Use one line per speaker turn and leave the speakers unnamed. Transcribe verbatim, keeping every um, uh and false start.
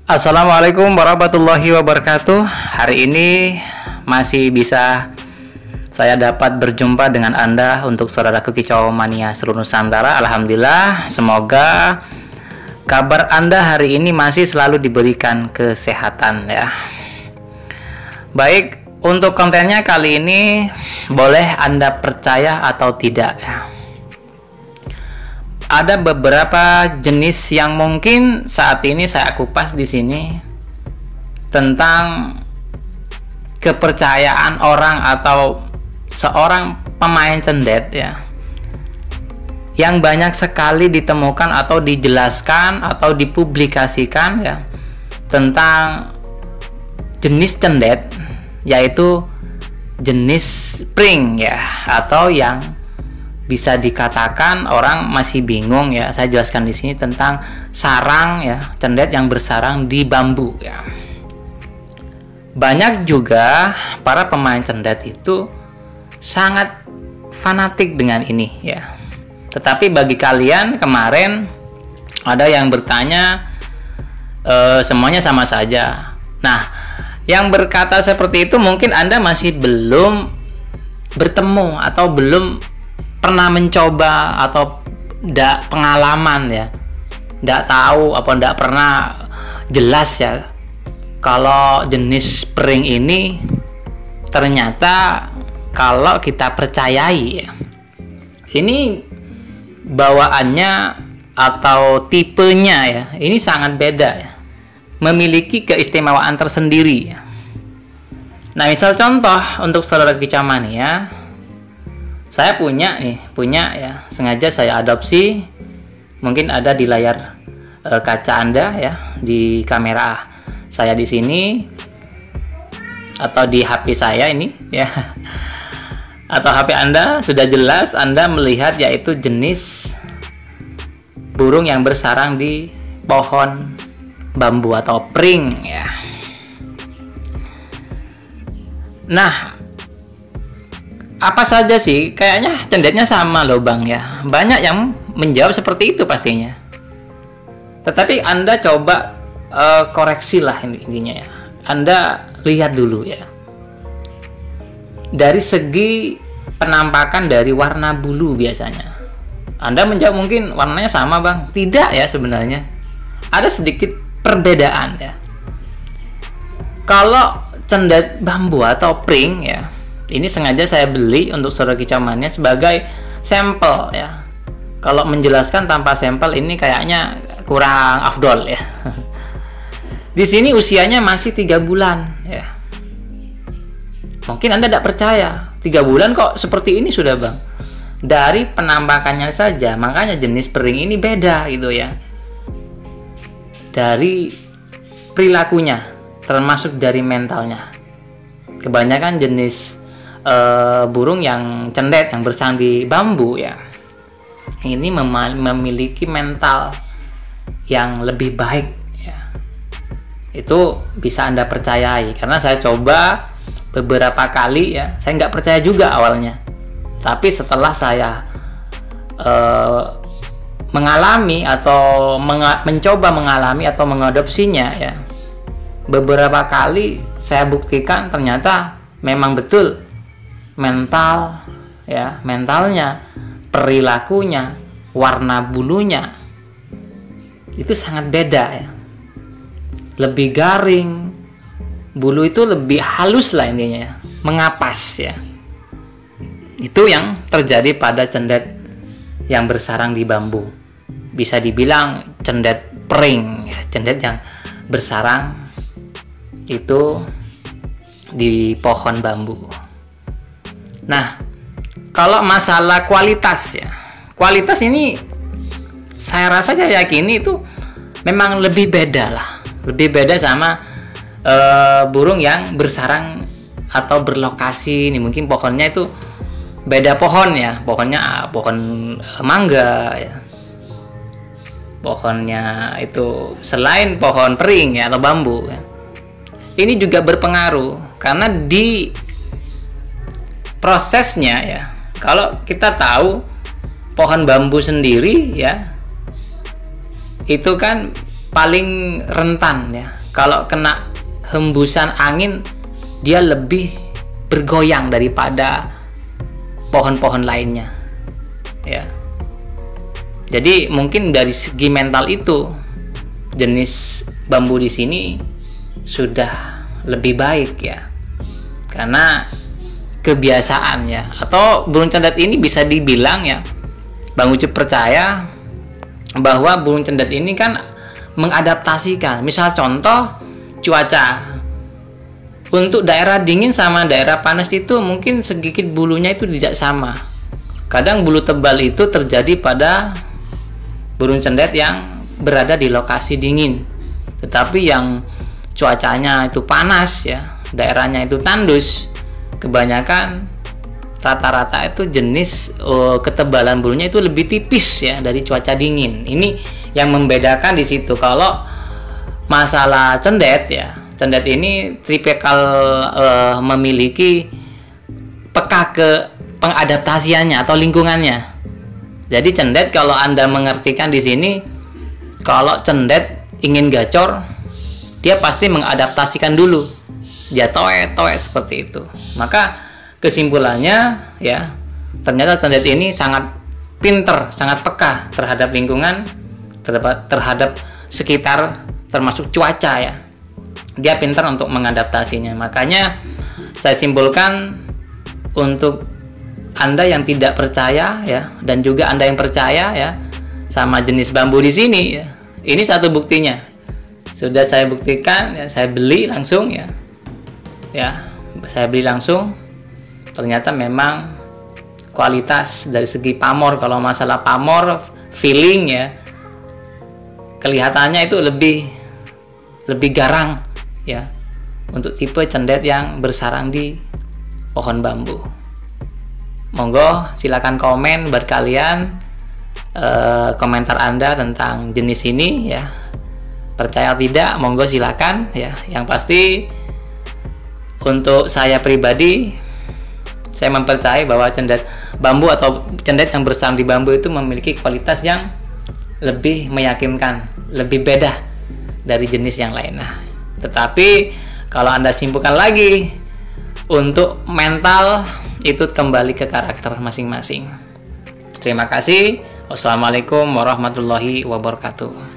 Assalamualaikum warahmatullahi wabarakatuh. Hari ini masih bisa saya dapat berjumpa dengan Anda untuk saudaraku Kicau Mania seluruh Nusantara. Alhamdulillah, semoga kabar Anda hari ini masih selalu diberikan kesehatan ya. Baik, untuk kontennya kali ini boleh Anda percaya atau tidak ya. Ada beberapa jenis yang mungkin saat ini saya kupas di sini tentang kepercayaan orang atau seorang pemain cendet ya, yang banyak sekali ditemukan atau dijelaskan atau dipublikasikan ya tentang jenis cendet, yaitu jenis pring ya, atau yang bisa dikatakan orang masih bingung ya. Saya jelaskan di sini tentang sarang ya, cendet yang bersarang di bambu ya. Banyak juga para pemain cendet itu sangat fanatik dengan ini ya. Tetapi bagi kalian, kemarin ada yang bertanya e, semuanya sama saja. Nah, yang berkata seperti itu mungkin Anda masih belum bertemu atau belum pernah mencoba atau tidak pengalaman ya, tidak tahu apa tidak pernah jelas ya kalau jenis pring ini ternyata kalau kita percayai ya, ini bawaannya atau tipenya ya, ini sangat beda ya, memiliki keistimewaan tersendiri ya. Nah, misal contoh untuk saudara Kicau Mania, saya punya nih, punya ya, sengaja saya adopsi, mungkin ada di layar e, kaca Anda ya, di kamera saya di sini atau di H P saya ini ya, atau H P Anda sudah jelas Anda melihat, yaitu jenis burung yang bersarang di pohon bambu atau pring ya. Nah, apa saja sih? Kayaknya cendetnya sama loh Bang ya. Banyak yang menjawab seperti itu pastinya. Tetapi Anda coba uh, koreksi lah intinya ya. Anda lihat dulu ya. Dari segi penampakan dari warna bulu biasanya. Anda menjawab mungkin warnanya sama Bang. Tidak ya sebenarnya. Ada sedikit perbedaan ya. Kalau cendet bambu atau pring ya, ini sengaja saya beli untuk saudara Kicau Mania sebagai sampel ya. Kalau menjelaskan tanpa sampel ini kayaknya kurang afdol ya. Di sini usianya masih tiga bulan ya. Mungkin Anda tidak percaya, tiga bulan kok seperti ini sudah Bang. Dari penampakannya saja, makanya jenis pring ini beda gitu ya. Dari perilakunya, termasuk dari mentalnya. Kebanyakan jenis Uh, burung yang cendet yang bersarang di bambu ya, ini mem memiliki mental yang lebih baik ya. Itu bisa Anda percayai, karena saya coba beberapa kali ya. Saya nggak percaya juga awalnya, tapi setelah saya uh, mengalami atau menga mencoba mengalami atau mengadopsinya ya, beberapa kali saya buktikan ternyata memang betul mental ya, mentalnya, perilakunya, warna bulunya itu sangat beda ya. Lebih garing, bulu itu lebih halus lah intinya ya, mengapas ya. Itu yang terjadi pada cendet yang bersarang di bambu. Bisa dibilang cendet pring ya, cendet yang bersarang itu di pohon bambu. Nah, kalau masalah kualitas ya, kualitas ini saya rasa, saya yakini itu memang lebih beda lah, lebih beda sama uh, burung yang bersarang atau berlokasi ini. Mungkin pohonnya itu beda pohon ya, pohonnya pohon mangga ya, pohonnya itu selain pohon pring ya atau bambu ya. Ini juga berpengaruh karena di prosesnya ya. Kalau kita tahu pohon bambu sendiri ya, itu kan paling rentan ya. Kalau kena hembusan angin, dia lebih bergoyang daripada pohon-pohon lainnya ya. Jadi mungkin dari segi mental itu jenis bambu di sini sudah lebih baik ya, karena kebiasaan ya. Atau burung cendet ini bisa dibilang ya, Bang Ucup percaya bahwa burung cendet ini kan mengadaptasikan. Misal contoh cuaca, untuk daerah dingin sama daerah panas itu mungkin sedikit bulunya itu tidak sama. Kadang bulu tebal itu terjadi pada burung cendet yang berada di lokasi dingin, tetapi yang cuacanya itu panas ya, daerahnya itu tandus, kebanyakan rata-rata itu jenis uh, ketebalan bulunya itu lebih tipis ya dari cuaca dingin. Ini yang membedakan di situ. Kalau masalah cendet ya, cendet ini tipikal uh, memiliki peka ke pengadaptasiannya atau lingkungannya. Jadi cendet, kalau Anda mengertikan di sini, kalau cendet ingin gacor, dia pasti mengadaptasikan dulu. Dia toek-toek seperti itu. Maka kesimpulannya ya, ternyata cendet ini sangat pinter, sangat peka terhadap lingkungan, terhadap, terhadap sekitar, termasuk cuaca ya. Dia pintar untuk mengadaptasinya. Makanya saya simpulkan, untuk Anda yang tidak percaya ya, dan juga Anda yang percaya ya sama jenis bambu di sini ya, ini satu buktinya. Sudah saya buktikan ya, saya beli langsung ya. Ya, saya beli langsung. Ternyata memang kualitas dari segi pamor, kalau masalah pamor, feeling ya, kelihatannya itu lebih lebih garang ya, untuk tipe cendet yang bersarang di pohon bambu. Monggo silakan komen buat kalian, eh, komentar Anda tentang jenis ini ya. Percaya tidak, monggo silakan ya. Yang pasti untuk saya pribadi, saya mempercayai bahwa cendet bambu atau cendet yang bersarang di bambu itu memiliki kualitas yang lebih meyakinkan, lebih beda dari jenis yang lainnya. Tetapi kalau Anda simpulkan lagi, untuk mental itu kembali ke karakter masing-masing. Terima kasih. Wassalamualaikum warahmatullahi wabarakatuh.